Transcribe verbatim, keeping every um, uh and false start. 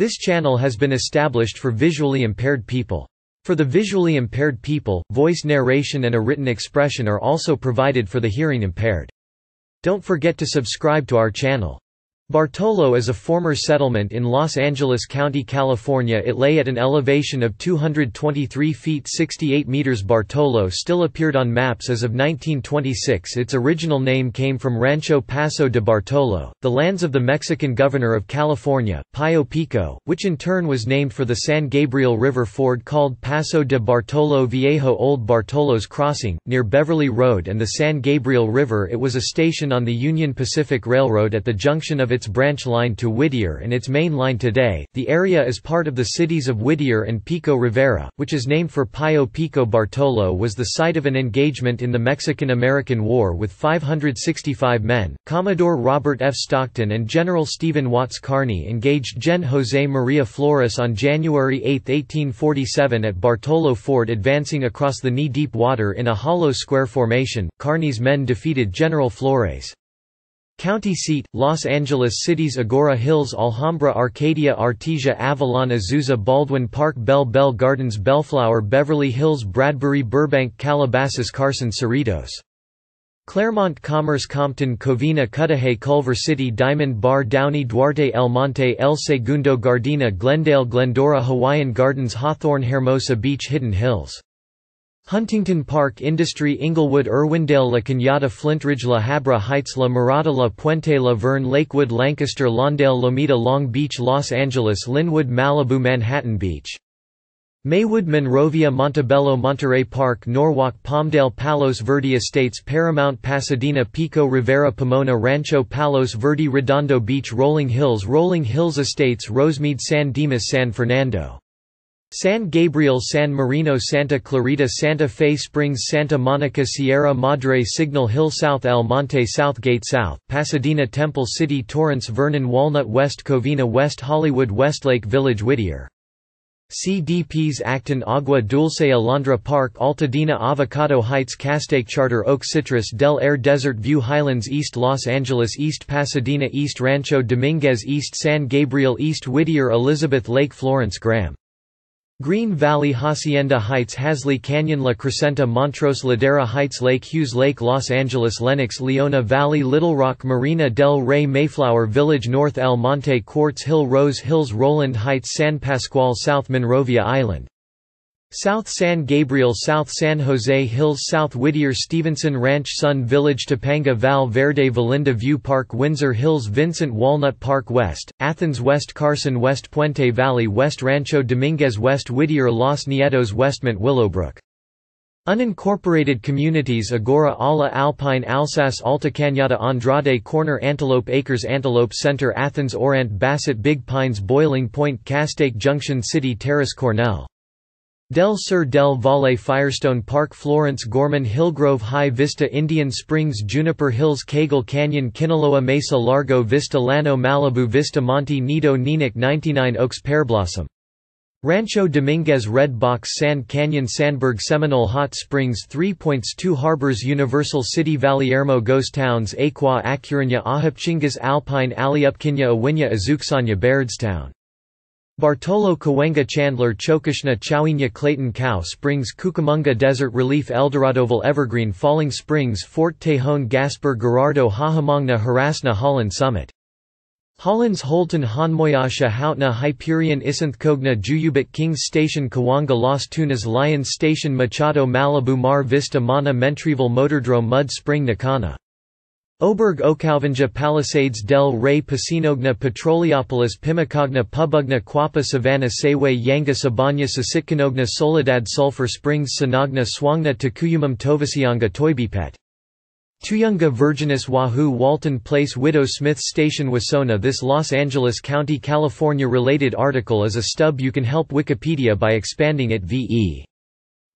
This channel has been established for visually impaired people. For the visually impaired people, voice narration and a written expression are also provided for the hearing impaired. Don't forget to subscribe to our channel. Bartolo is a former settlement in Los Angeles County, California. It lay at an elevation of two hundred twenty-three feet sixty-eight meters. Bartolo still appeared on maps as of nineteen twenty-six. Its original name came from Rancho Paso de Bartolo, the lands of the Mexican governor of California, Pio Pico, which in turn was named for the San Gabriel River ford called Paso de Bartolo Viejo. Old Bartolos Crossing, near Beverly Road and the San Gabriel River. It was a station on the Union Pacific Railroad at the junction of its branch line to Whittier and its main line today. The area is part of the cities of Whittier and Pico Rivera, which is named for Pio Pico. Bartolo was the site of an engagement in the Mexican-American War with five hundred sixty-five men. Commodore Robert F. Stockton and General Stephen Watts Kearny engaged Gen José María Flores on January eighth eighteen forty-seven at Bartolo Ford Advancing across the knee-deep water in a hollow square formation. Kearny's men defeated General Florés. County seat, Los Angeles Cities. Agora Hills, Alhambra, Arcadia, Artesia, Avalon, Azusa, Baldwin Park, Bell Bell Gardens, Bellflower, Beverly Hills, Bradbury, Burbank, Calabasas, Carson, Cerritos, Claremont, Commerce, Compton, Covina, Cudahy, Culver City, Diamond Bar, Downey, Duarte, El Monte, El Segundo, Gardena, Glendale, Glendora, Hawaiian Gardens, Hawthorne, Hermosa Beach, Hidden Hills, Huntington Park, Industry, Inglewood, Irwindale, La Cañada, Flintridge, La Habra Heights, La Mirada, La Puente, La Verne, Lakewood, Lancaster, Lawndale, Lomita, Long Beach, Los Angeles, Linwood, Malibu, Manhattan Beach, Maywood, Monrovia, Montebello, Monterey Park, Norwalk, Palmdale, Palos Verde Estates, Paramount, Pasadena, Pico Rivera, Pomona, Rancho Palos Verde, Redondo Beach, Rolling Hills, Rolling Hills Estates, Rosemead, San Dimas, San Fernando, San Gabriel, San Marino, Santa Clarita, Santa Fe Springs, Santa Monica, Sierra Madre, Signal Hill, South El Monte, Southgate South, Pasadena, Temple City, Torrance, Vernon, Walnut, West Covina, West Hollywood, Westlake Village, Whittier, C D Ps, Acton, Agua Dulce, Alondra Park, Altadena, Avocado Heights, Castaic, Charter Oak, Citrus, Del Air, Desert View, Highlands, East Los Angeles, East Pasadena, East Rancho Dominguez, East San Gabriel, East Whittier, Elizabeth Lake, Florence, Graham, Green Valley, Hacienda Heights, Hasley Canyon, La Crescenta, Montrose, Ladera Heights, Lake Hughes, Lake Los Angeles, Lenox, Leona Valley, Little Rock, Marina del Rey, Mayflower Village, North El Monte, Quartz Hill, Rose Hills, Roland Heights, San Pasqual, South Monrovia Island, South San Gabriel, South San Jose Hills, South Whittier, Stevenson Ranch, Sun Village, Topanga, Val Verde, Valinda View Park, Windsor Hills, Vincent Walnut Park West, Athens West, Carson West, Puente Valley West, Rancho Dominguez West, Whittier, Los Nietos, Westmont, Willowbrook. Unincorporated communities: Agora, Ala, Alpine, Alsace, Alta Cañada, Andrade, Corner, Antelope Acres, Antelope Center, Athens, Orant, Bassett, Big Pines, Boiling Point, Castaic, Junction City Terrace, Cornell, Del Sur, Del Valle, Firestone Park, Florence, Gorman, Hillgrove, High Vista, Indian Springs, Juniper Hills, Cagle Canyon, Kinaloa, Mesa Largo, Vista Llano, Malibu, Vista Monte Nido, Neenah, ninety-nine Oaks, Pearblossom, Rancho Dominguez, Red Box, Sand Canyon, Sandberg, Seminole, Hot Springs, Three Points, Two Harbors, Universal City, Valiermo, Ghost Towns, Aqua, Acurania, Ahapchingas, Alpine, Aliupkinya, Awinya, Azuksanya, Bairdstown, Bartolo, Cahuenga, Chandler, Chocashna, Chowina, Clayton, Cow Springs, Cucamonga, Desert Relief, Eldoradoville, Evergreen, Falling Springs, Fort Tejon, Gasper, Gerardo, Hahamongna, Harasna, Holland Summit, Hollins, Holton, Honmoyasha, Houtna, Hyperion, Isanthkogna, Juyubit, Kings Station, Kawanga, Las Tunas, Lions Station, Machado, Malibu, Mar Vista, Mana, Mentreville, Motordrome, Mud Spring, Nakana, Oberg, Ocalvanja, Palisades, Del Rey, Pasinogna, Petroliopolis, Pimacogna, Pubugna, Quapa, Savannah, Seaway, Yanga, Sabanya, Sisitkanogna, Soledad, Sulphur Springs, Sanagna, Swangna, Takuyumum, Tovasianga, Toybipet, Tuyunga, Virginus, Wahoo, Walton Place, Widow Smith Station, Wasona. This Los Angeles County, California related article is a stub. You can help Wikipedia by expanding it. V E